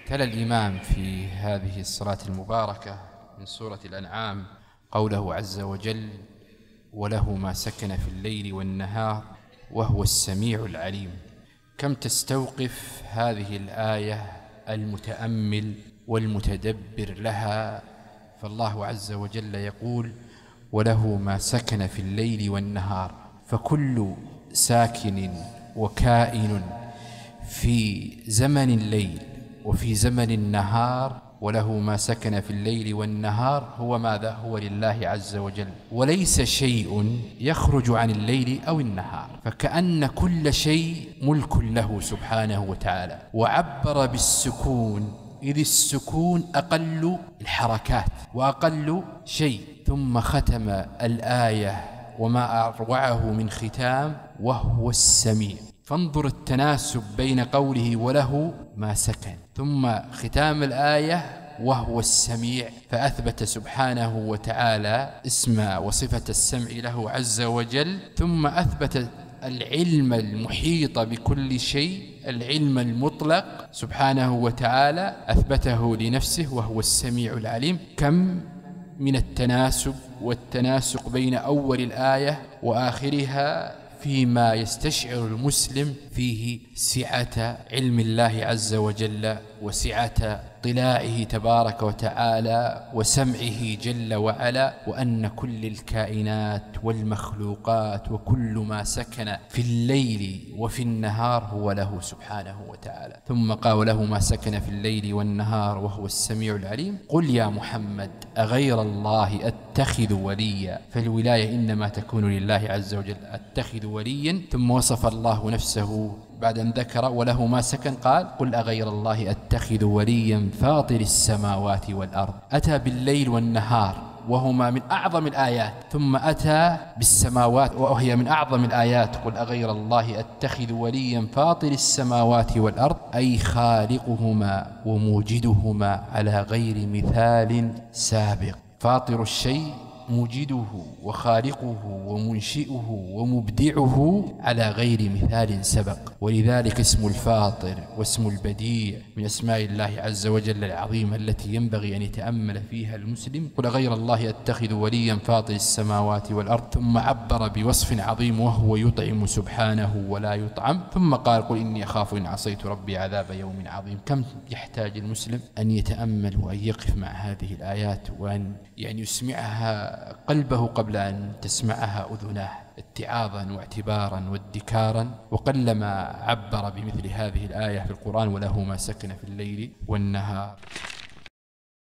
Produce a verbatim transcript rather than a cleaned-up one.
تلا الإمام في هذه الصلاة المباركة من سورة الأنعام قوله عز وجل: وله ما سكن في الليل والنهار وهو السميع العليم. كم تستوقف هذه الآية المتأمل والمتدبر لها، فالله عز وجل يقول: وله ما سكن في الليل والنهار، فكل ساكن وكائن في زمن الليل وفي زمن النهار وله ما سكن في الليل والنهار هو ماذا؟ هو لله عز وجل، وليس شيء يخرج عن الليل أو النهار، فكأن كل شيء ملك له سبحانه وتعالى. وعبر بالسكون، إذ السكون أقل الحركات وأقل شيء، ثم ختم الآية وما أروعه من ختام: وهو السميع. فانظر التناسب بين قوله وله ما سكن ثم ختام الآية وهو السميع، فأثبت سبحانه وتعالى اسم وصفة السمع له عز وجل، ثم أثبت العلم المحيط بكل شيء، العلم المطلق سبحانه وتعالى أثبته لنفسه وهو السميع العليم. كم من التناسب والتناسق بين أول الآية وآخرها فيما يستشعر المسلم فيه سعة علم الله عز وجل وسعة اطلاعه تبارك وتعالى وسمعه جل وعلا، وأن كل الكائنات والمخلوقات وكل ما سكن في الليل وفي النهار هو له سبحانه وتعالى. ثم قال: له ما سكن في الليل والنهار وهو السميع العليم. قل يا محمد أغير الله أتخذ وليا، فالولاية إنما تكون لله عز وجل. أتخذ وليا، ثم وصف الله نفسه بعد أن ذكر وله ما سكن قال: قل أغير الله أتخذ وليا فاطر السماوات والأرض. أتى بالليل والنهار وهما من أعظم الآيات، ثم أتى بالسماوات وهي من أعظم الآيات: قل أغير الله أتخذ وليا فاطر السماوات والأرض، أي خالقهما وموجدهما على غير مثال سابق. فاطر الشيء موجده وخالقه ومنشئه ومبدعه على غير مثال سبق، ولذلك اسم الفاطر واسم البديع من أسماء الله عز وجل العظيمة التي ينبغي أن يتأمل فيها المسلم. قل غير الله أتخذ وليا فاطر السماوات والأرض، ثم عبر بوصف عظيم وهو يطعم سبحانه ولا يطعم، ثم قال: قل إني أخاف إن عصيت ربي عذاب يوم عظيم. كم يحتاج المسلم أن يتأمل وأن يقف مع هذه الآيات وأن يعني يسمعها قلبه قبل أن تسمعها أذناه، اتعاظا واعتبارا وادكارا. وقلما عبر بمثل هذه الآية في القرآن: وله ما سكن في الليل والنهار.